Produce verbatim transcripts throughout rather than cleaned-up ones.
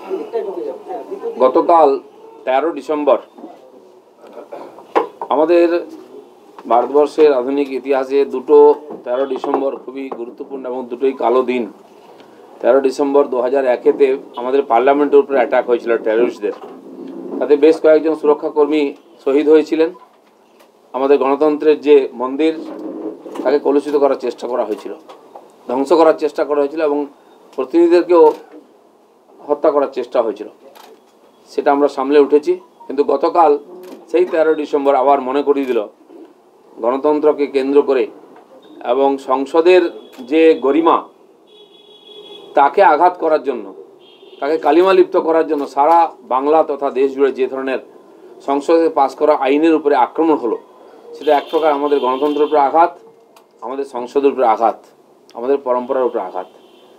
গতকাল তেরো ডিসেম্বর আমাদের ভারতবর্ষের আধুনিক ইতিহাসে দুটো তেরো ডিসেম্বর খুবই গুরুত্বপূর্ণ এবং দুটোই কালো দিন। তেরো ডিসেম্বর দু হাজার একেতে আমাদের পার্লামেন্টের উপরে অ্যাটাক হয়েছিল টেররিস্টদের, তাতে বেশ কয়েকজন সুরক্ষাকর্মী শহীদ হয়েছিলেন। আমাদের গণতন্ত্রের যে মন্দির তাকে কলুষিত করার চেষ্টা করা হয়েছিল, ধ্বংস করার চেষ্টা করা হয়েছিল এবং প্রতিনিধিদেরকেও হত্যা করার চেষ্টা হয়েছিল। সেটা আমরা সামলে উঠেছি, কিন্তু গতকাল সেই তেরো ডিসেম্বর আবার মনে করিয়ে দিল গণতন্ত্রকে কেন্দ্র করে এবং সংসদের যে গরিমা তাকে আঘাত করার জন্য, তাকে কালিমালিপ্ত করার জন্য সারা বাংলা তথা দেশ জুড়ে যে ধরনের সংসদে পাস করা আইনের উপরে আক্রমণ হলো, সেটা এক প্রকার আমাদের গণতন্ত্রের উপরে আঘাত, আমাদের সংসদের উপরে আঘাত, আমাদের পরম্পরার উপরে আঘাত।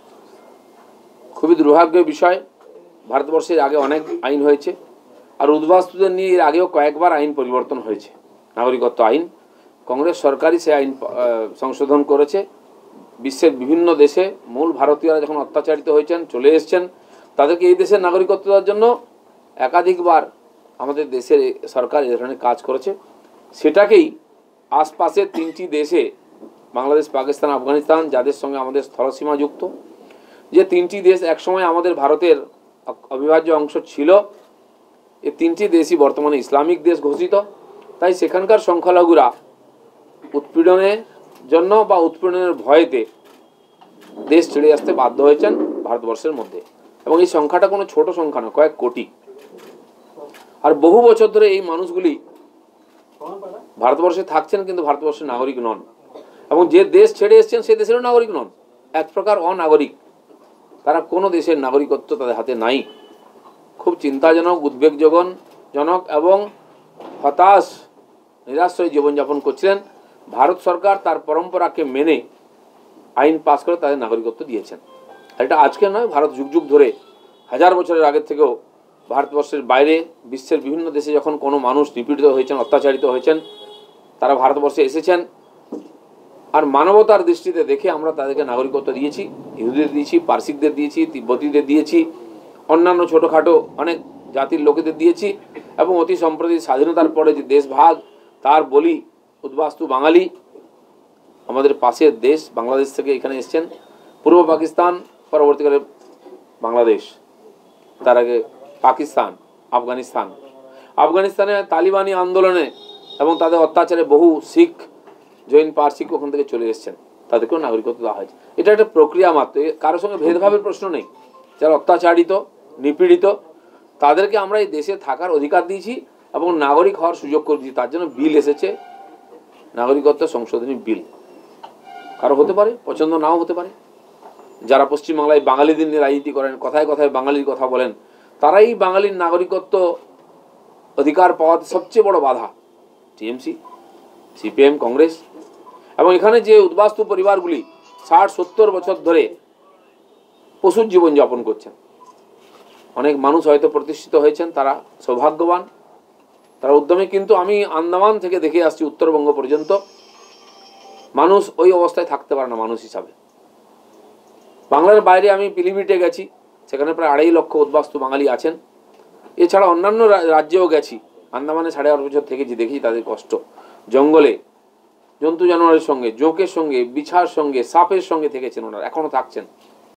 খুবই দুর্ভাগ্যের বিষয়, ভারতবর্ষের আগে অনেক আইন হয়েছে, আর উদ্বাস্তুদের নিয়ে এর আগেও কয়েকবার আইন পরিবর্তন হয়েছে। নাগরিকত্ব আইন কংগ্রেস সরকারই সে আইন সংশোধন করেছে। বিশ্বের বিভিন্ন দেশে মূল ভারতীয়রা যখন অত্যাচারিত হয়েছেন, চলে এসছেন, তাদেরকে এই দেশের নাগরিকত্ব দেওয়ার জন্য একাধিকবার আমাদের দেশের সরকার এ ধরনের কাজ করেছে। সেটাকেই আশপাশের তিনটি দেশে, বাংলাদেশ, পাকিস্তান, আফগানিস্তান, যাদের সঙ্গে আমাদের স্থলসীমা যুক্ত, যে তিনটি দেশ একসময় আমাদের ভারতের অবিভাজ্য অংশ ছিল, এই তিনটি দেশই বর্তমানে ইসলামিক দেশ ঘোষিত। তাই সেখানকার সংখ্যালঘুরা উৎপীড়নের জন্য বা উৎপীড়নের ভয়েতে দেশ ছেড়ে আসতে বাধ্য হয়েছেন ভারতবর্ষের মধ্যে, এবং এই সংখ্যাটা কোনো ছোট সংখ্যা নয়, কয়েক কোটি। আর বহু বছর ধরে এই মানুষগুলি ভারতবর্ষে থাকছেন, কিন্তু ভারতবর্ষের নাগরিক নন, এবং যে দেশ ছেড়ে এসছেন সে দেশেরও নাগরিক নন, এক প্রকার অনাগরিক। তারা কোনো দেশের নাগরিকত্ব তাদের হাতে নাই। খুব চিন্তাজনক, উদ্বেগজনক জনক এবং হতাশ, নিরাশ্রয় জীবনযাপন করছিলেন। ভারত সরকার তার পরম্পরাকে মেনে আইন পাস করে তাদের নাগরিকত্ব দিয়েছেন। এটা আজকে নয়, ভারত যুগ যুগ ধরে, হাজার বছরের আগের থেকেও ভারতবর্ষের বাইরে বিশ্বের বিভিন্ন দেশে যখন কোনো মানুষ নিপীড়িত হয়েছেন, অত্যাচারিত হয়েছেন, তারা ভারতবর্ষে এসেছেন। আর মানবতার দৃষ্টিতে দেখে আমরা তাদেরকে নাগরিকত্ব দিয়েছি। ইহুদিদের দিয়েছি, পার্সিকদের দিয়েছি, তিব্বতীদের দিয়েছি, অন্যান্য ছোটোখাটো অনেক জাতির লোকেদের দিয়েছি। এবং অতি সম্প্রতি স্বাধীনতার পরে যে দেশ ভাগ, তার বলি উদ্বাস্তু বাঙালি আমাদের পাশের দেশ বাংলাদেশ থেকে এখানে এসছেন। পূর্ব পাকিস্তান, পরবর্তীকালে বাংলাদেশ, তার আগে পাকিস্তান, আফগানিস্তান। আফগানিস্তানে তালিবানি আন্দোলনে এবং তাদের অত্যাচারে বহু শিখ, জৈন, পার্সিক ওখান থেকে চলে এসছেন, তাদেরকেও নাগরিকত্ব দেওয়া হয়েছে। এটা একটা প্রক্রিয়া মাত্র, কারোর সঙ্গে ভেদভাবের প্রশ্ন নেই। যারা অত্যাচারিত, নিপীড়িত, তাদেরকে আমরা এই দেশে থাকার অধিকার দিয়েছি এবং নাগরিক হওয়ার সুযোগ করে দিয়েছি। তার জন্য বিল এসেছে, নাগরিকত্ব সংশোধনী বিল। কারো হতে পারে পছন্দ, নাও হতে পারে। যারা পশ্চিমবাংলায় বাঙালিদের নিয়ে রাজনীতি করেন, কথায় কথায় বাঙালির কথা বলেন, তারাই বাঙালির নাগরিকত্ব অধিকার পাওয়ার সবচেয়ে বড় বাধা। TMC, CPM, Congress. এবং এখানে যে উদ্বাস্তু পরিবারগুলি ষাট সত্তর বছর ধরে পশুর জীবনযাপন করছেন, অনেক মানুষ হয়তো প্রতিষ্ঠিত হয়েছেন, তারা সৌভাগ্যবান, তারা উদ্যমী। কিন্তু আমি আন্দামান থেকে দেখে আসছি উত্তরবঙ্গ পর্যন্ত মানুষ ওই অবস্থায় থাকতে পারে না মানুষ হিসাবে। বাংলার বাইরে আমি পিলিভিটে গেছি, সেখানে প্রায় আড়াই লক্ষ উদ্বাস্তু বাঙালি আছেন। এছাড়া অন্যান্য রাজ্যেও গেছি, আন্দামানে সাড়ে আট বছর থেকেছি, দেখি তাদের কষ্ট। জঙ্গলে জন্তু জানোয়ারের সঙ্গে, জোঁকের সঙ্গে, বিছার সঙ্গে, সাপের সঙ্গে থেকেছেন ওনারা, এখনও থাকছেন।